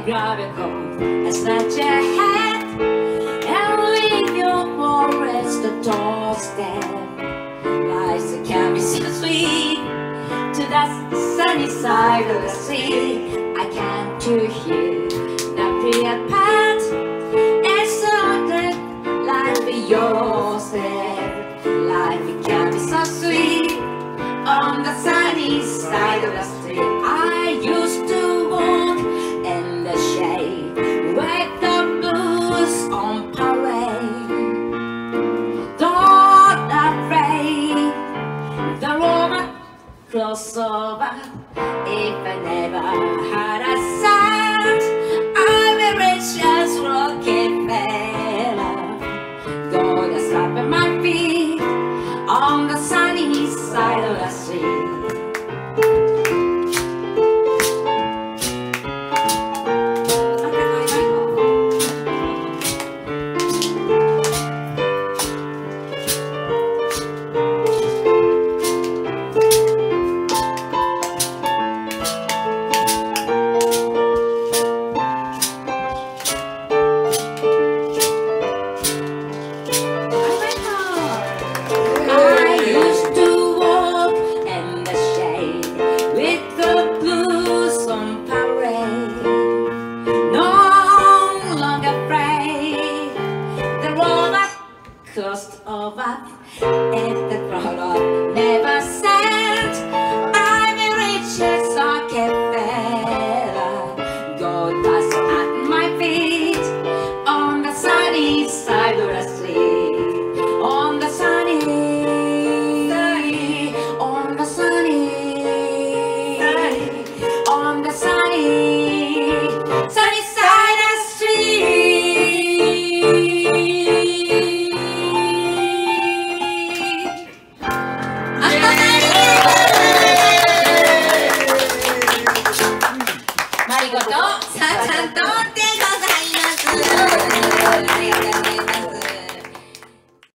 grab your coat and snatch your hat and leave your forest the doorstep. Lies that can be so sweet to that sunny side of the sea. I can't do you not be a part. It's so that life be yours.